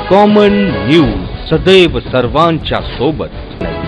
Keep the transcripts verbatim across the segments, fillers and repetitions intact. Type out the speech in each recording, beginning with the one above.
Common news सदैव सर्वांच्या सोबत।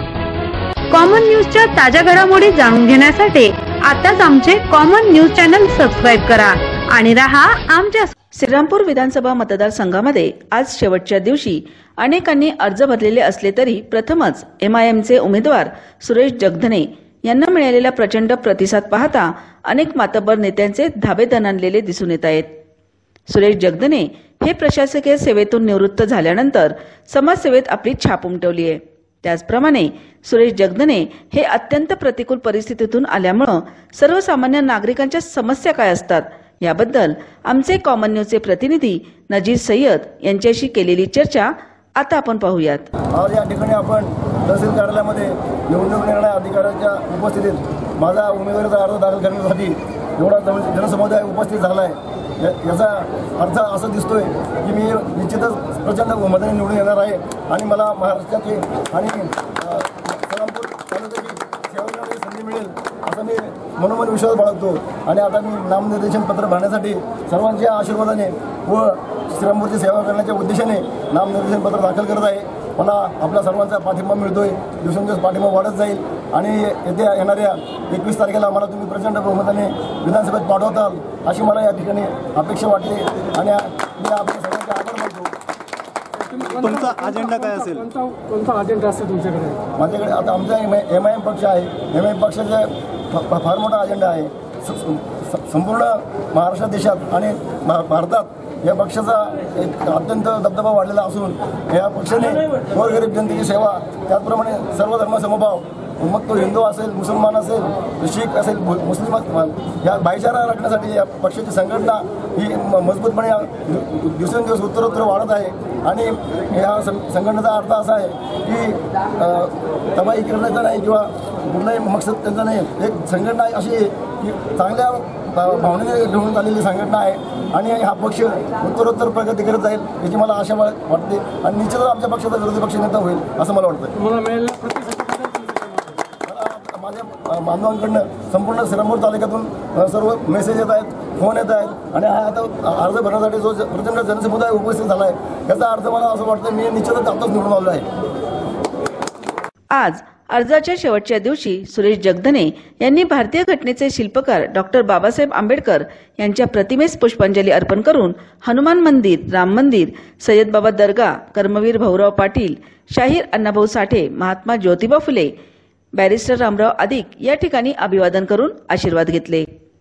कॉमन न्यूजच्या ताज्या घडामोडी जाणून घेण्यासाठी आताच आमचे कॉमन न्यूज चॅनल सबस्क्राइब करा आणि रहा आमच्या। श्रीरामपूर विधानसभा मतदारसंघामध्ये आज शेवटच्या दिवशी अनेकांनी अर्ज भरलेले असले तरी प्रथमच एमआयएमचे उमेदवार सुरेश जगधने यांना मिळालेला प्रचंड प्रतिसाद पाहता अनेक मातब्बर नेत्यांचे धाबे दणाणलेले दिसून येत आहेत। सुरेश जगधने हे प्रशासकीय सेवेतून निवृत्त झाल्यानंतर समाजसेवेत आपली छाप उमटवली आहे। त्याचप्रमाणे सुरेश जगधने हे अत्यंत प्रतिकूल परिस्थितीतून आल्यामुळे सर्वसामान्य नागरिकांच्या समस्या काय असतात याबद्दल आमचे कॉमन न्यूजचे प्रतिनिधी नजीर सय्यद यांच्याशी केलेली चर्चा आता आपण पाहूयात। आज या ठिकाणी आपण तहसील कार्यालयामध्ये निवडणूक निर्णय अधिकाऱ्यांच्या उपस्थितीत माझा उमेदवारीचा अर्ज दाखल करण्यासाठी एवढा जनसमुदाय उपस्थित झाला आहे। याचा अर्थ असा दिसतोय की मी निश्चितच प्रचंड बहुमताने निवडून येणार आहे आणि मला महाराष्ट्राची आणि श्रीरामपूर तालुक्याची सेवा करण्याची संधी मिळेल असा मी मनोमन विश्वास बाळगतो। आणि आता मी नामनिर्देशन पत्र भरण्यासाठी सर्वांच्या आशीर्वादाने व श्रीरामपूरची सेवा करण्याच्या उद्देशाने नामनिर्देशन पत्र दाखल करत आहे। मला आपल्या सर्वांचा पाठिंबा मिळतोय, दिवसेंदिवस पाठिंबा वाढत जाईल आणि येत्या येणाऱ्या एकवीस तारखेला मला तुम्ही प्रचंड बहुमताने विधानसभेत पाठवताल अशी मला या ठिकाणी अपेक्षा वाटते आणि मी आपल्या सर्वांचे आभार मानतो। तुमचा अजेंडा काय असेल? कोणता अजेंडा असेल तुमच्याकडे? माझ्याकडे आता आमचा एम आय एम पक्ष आहे। एम आय एम पक्षाचा फार मोठा अजेंडा आहे। संपूर्ण महाराष्ट्र देशात आणि भारतात या पक्षाचा एक अत्यंत दबदबा वाढलेला असून या पक्षाने गोरगरीब जनतेची सेवा, त्याचप्रमाणे सर्व धर्म समभाव, मग तो हिंदू असेल, मुसलमान असेल, शीख असेल, मुस्लिम या भाईचारा राखण्यासाठी या पक्षाची संघटना ही मजबूतपणे दिवसेंदिवस उत्तरोत्तर वाढत आहे। आणि या संघटनेचा अर्थ असा आहे की तबाही करण्याचा नाही किंवा कुठलाही मकसद त्यांचा नाही। एक संघटना अशी आहे की चांगल्या भावनेने घेऊन चाललेली संघटना आहे आणि हा पक्ष उत्तरोत्तर प्रगती करत जाईल याची मला आशा वाटते आणि निश्चितच आमच्या पक्षाचा विरोधी पक्ष नेता होईल असं मला वाटतं। माझ्या बांधवांकडनं संपूर्ण श्रीरामपूर तालुक्यातून सर्व मेसेज येत आहेत, फोन येत आहेत आणि हा आता अर्ज भरण्यासाठी जो प्रचंड जनसमुदाय उपस्थित झाला आहे याचा अर्थ मला असं वाटतं मी निश्चितच आताच निवडून आलो आहे। आज अर्जाच्या शेवटच्या दिवशी सुरेश जगधने यांनी भारतीय घटनेचे शिल्पकार डॉक्टर बाबासाहेब आंबेडकर यांच्या प्रतिमेस पुष्पांजली अर्पण करून हनुमान मंदिर, राम मंदिर, सय्यद बाबा दर्गा, कर्मवीर भाऊराव पाटील, शाहीर अण्णाभाऊ साठे, महात्मा ज्योतिबा फुले, बॅरिस्टर रामराव आदिक या ठिकाणी अभिवादन करून आशीर्वाद घेतले।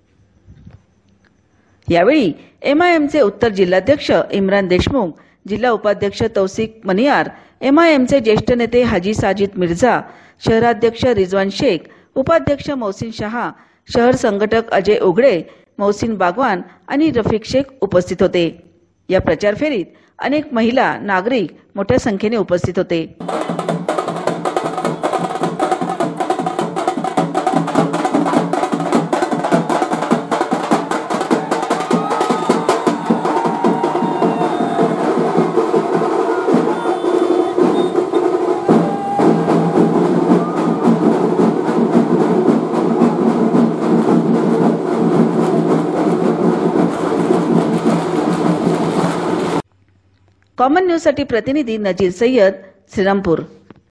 यावेळी एमआयएमचे उत्तर जिल्हाध्यक्ष इम्रान देशमुख, जिल्हा उपाध्यक्ष तौसिक मनियार, एमआयएमचे ज्येष्ठ नेते हाजी साजिद मिर्झा, शहराध्यक्ष रिजवान शेख, उपाध्यक्ष मोहसिन शहा, शहर संघटक अजय उघडे, मोहसिन बागवान आणि रफिक शेख उपस्थित होते। या प्रचार फेरीत अनेक महिला, नागरिक मोठ्या संख्येने उपस्थित होते। कॉमन न्यूज साठी प्रतिनिधी नजीर सय्यद, श्रीरामपूर।